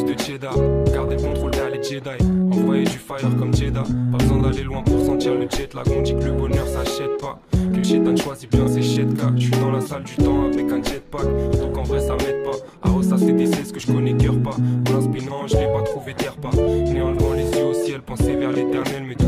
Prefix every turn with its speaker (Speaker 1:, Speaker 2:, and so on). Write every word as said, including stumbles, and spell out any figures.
Speaker 1: de cheddar. Garder le contrôle derrière les Jedi. Envoyer du fire comme Jeddah. Pas besoin d'aller loin pour sentir le jet lag. On dit que le bonheur s'achète pas. Que le chétan choisit bien ses chetka. Je suis dans la salle du temps avec un jetpack. Donc en vrai ça m'aide pas. Ah ça c'est des ce que je connais cœur pas. En inspirant je l'ai pas trouvé terre pas. Né en levant les yeux au ciel, penser vers l'éternel. Me